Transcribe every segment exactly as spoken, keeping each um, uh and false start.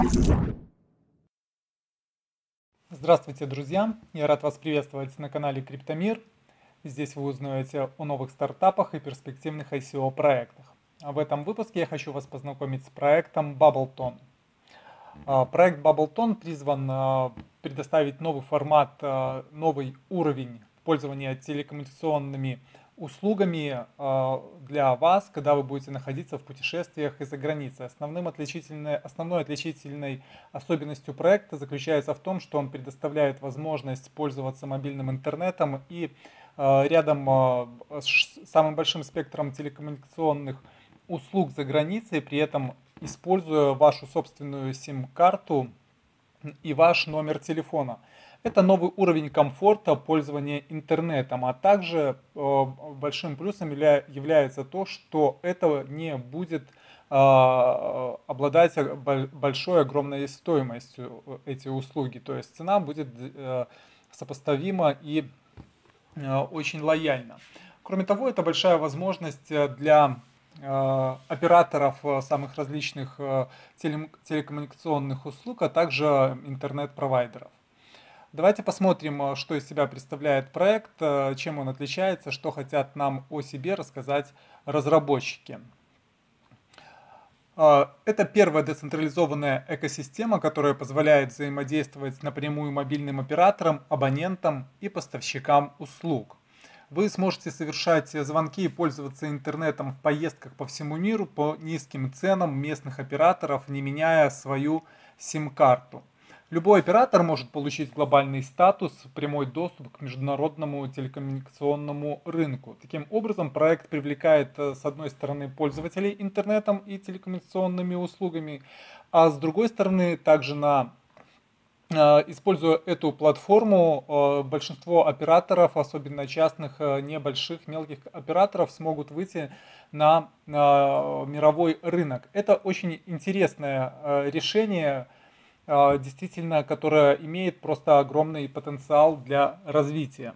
Здравствуйте, друзья! Я рад вас приветствовать на канале Криптомир. Здесь вы узнаете о новых стартапах и перспективных ай си о проектах. А в этом выпуске я хочу вас познакомить с проектом Bubbleton. А, Проект Bubbleton призван а, предоставить новый формат, а, новый уровень пользования телекоммуникационными услугами а, для вас, когда вы будете находиться в путешествиях из-за границы. Основным отличительной, основной отличительной особенностью проекта заключается в том, что он предоставляет возможность пользоваться мобильным интернетом и а, рядом а, с самым большим спектром телекоммуникационных услуг за границей, при этом используя вашу собственную сим-карту и ваш номер телефона. Это новый уровень комфорта пользования интернетом, а также э, большим плюсом явля, является то, что это не будет э, обладать большой, огромной стоимостью эти услуги. То есть цена будет э, сопоставима и э, очень лояльна. Кроме того, это большая возможность для операторов самых различных телекоммуникационных услуг, а также интернет-провайдеров. Давайте посмотрим, что из себя представляет проект, чем он отличается, что хотят нам о себе рассказать разработчики. Это первая децентрализованная экосистема, которая позволяет взаимодействовать напрямую мобильным операторам, абонентам и поставщикам услуг. Вы сможете совершать звонки и пользоваться интернетом в поездках по всему миру по низким ценам местных операторов, не меняя свою сим-карту. Любой оператор может получить глобальный статус, прямой доступ к международному телекоммуникационному рынку. Таким образом, проект привлекает с одной стороны пользователей интернетом и телекоммуникационными услугами, а с другой стороны также на Используя эту платформу, большинство операторов, особенно частных, небольших, мелких операторов, смогут выйти на мировой рынок. Это очень интересное решение, действительно, которое имеет просто огромный потенциал для развития.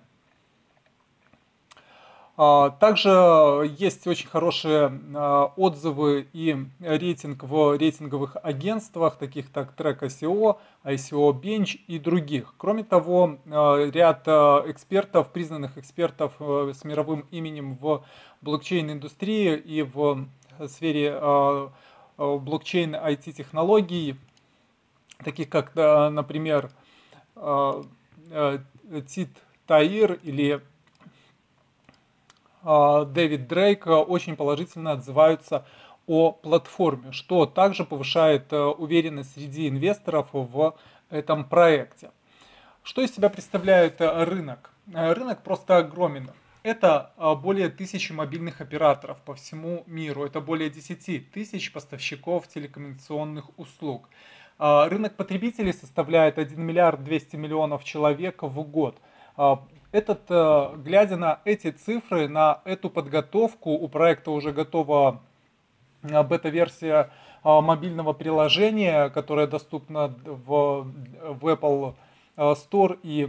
Также есть очень хорошие отзывы и рейтинг в рейтинговых агентствах, таких как Track ай си о, ай си о Bench и других. Кроме того, ряд экспертов, признанных экспертов с мировым именем в блокчейн-индустрии и в сфере блокчейн ай ти-технологий, таких как, например, Тит Таир или Дэвид Дрейк, очень положительно отзываются о платформе, что также повышает уверенность среди инвесторов в этом проекте. Что из себя представляет рынок? Рынок просто огромен. Это более тысячи мобильных операторов по всему миру, это более десяти тысяч поставщиков телекоммуникационных услуг. Рынок потребителей составляет один миллиард двести миллионов человек в год. Этот, глядя на эти цифры, на эту подготовку, у проекта уже готова бета-версия мобильного приложения, которая доступна в, в Apple Store и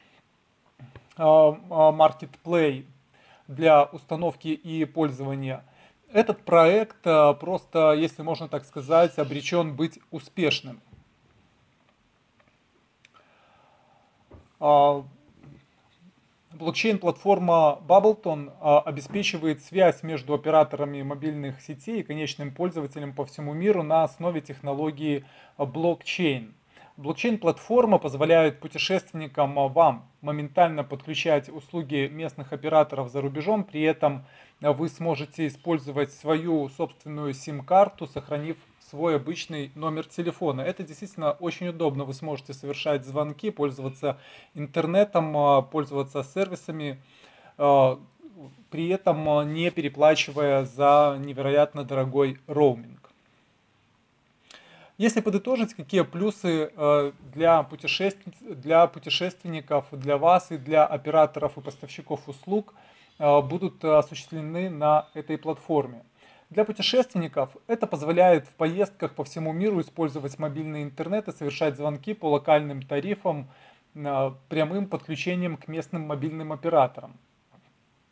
Marketplace для установки и пользования. Этот проект просто, если можно так сказать, обречен быть успешным. Блокчейн-платформа Bubbleton обеспечивает связь между операторами мобильных сетей и конечным пользователем по всему миру на основе технологии блокчейн. Блокчейн-платформа позволяет путешественникам, вам, моментально подключать услуги местных операторов за рубежом, при этом вы сможете использовать свою собственную сим-карту, сохранив свой обычный номер телефона. Это действительно очень удобно. Вы сможете совершать звонки, пользоваться интернетом, пользоваться сервисами, при этом не переплачивая за невероятно дорогой роуминг. Если подытожить, какие плюсы для, путешествен... для путешественников, для вас и для операторов и поставщиков услуг будут осуществлены на этой платформе. Для путешественников это позволяет в поездках по всему миру использовать мобильный интернет и совершать звонки по локальным тарифам прямым подключением к местным мобильным операторам.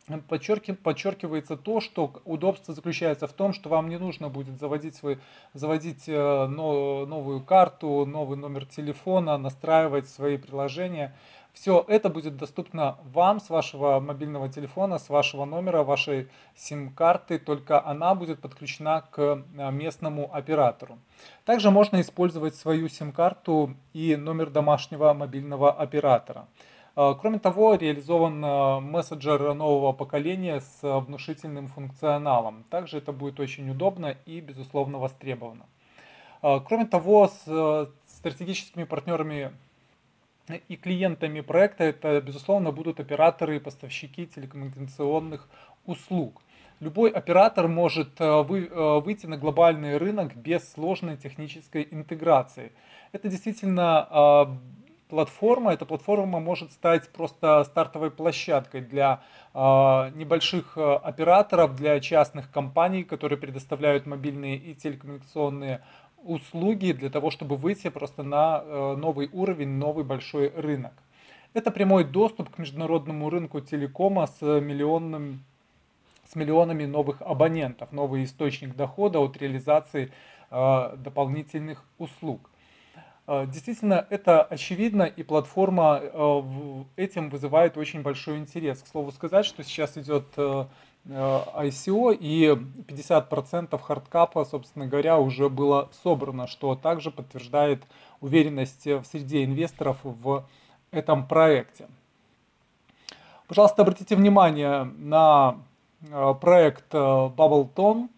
Подчерки- подчеркивается то, что удобство заключается в том, что вам не нужно будет заводить, свой, заводить э, но- новую карту, новый номер телефона, настраивать свои приложения. Все это будет доступно вам с вашего мобильного телефона, с вашего номера, вашей сим-карты, только она будет подключена к э, местному оператору. Также можно использовать свою сим-карту и номер домашнего мобильного оператора. Э, Кроме того, реализован э, мессенджер нового поколения с э, внушительным функционалом. Также это будет очень удобно и, безусловно, востребовано. Э, Кроме того, с э, стратегическими партнерами и клиентами проекта это, безусловно, будут операторы и поставщики телекоммуникационных услуг. Любой оператор может э, вы- э, выйти на глобальный рынок без сложной технической интеграции. Это действительно э, платформа. Эта платформа может стать просто стартовой площадкой для э, небольших э, операторов, для частных компаний, которые предоставляют мобильные и телекоммуникационные услуги для того, чтобы выйти просто на э, новый уровень, новый большой рынок. Это прямой доступ к международному рынку телекома с миллионным, с миллионами новых абонентов, новый источник дохода от реализации э, дополнительных услуг. Э, Действительно, это очевидно, и платформа э, в- этим вызывает очень большой интерес. К слову сказать, что сейчас идет э, э, ай си о, и пятьдесят процентов хардкапа, собственно говоря, уже было собрано, что также подтверждает уверенность в среде инвесторов в этом проекте. Пожалуйста, обратите внимание на э, проект э, Bubbleton.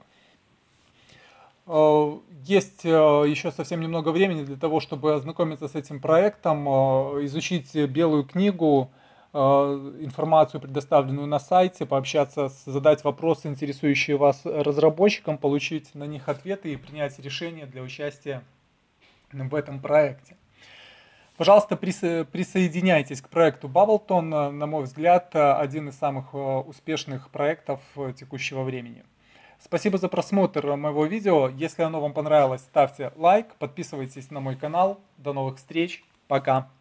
Э, Есть э, еще совсем немного времени для того, чтобы ознакомиться с этим проектом, э, изучить белую книгу, э, информацию, предоставленную на сайте, пообщаться, с- задать вопросы, интересующие вас разработчикам, получить на них ответы и принять решение для участия в этом проекте. Пожалуйста, присо- присоединяйтесь к проекту Bubbleton. Э, На мой взгляд, э, один из самых э, успешных проектов э, текущего времени. Спасибо за просмотр моего видео. Если оно вам понравилось, ставьте лайк, подписывайтесь на мой канал. До новых встреч. Пока.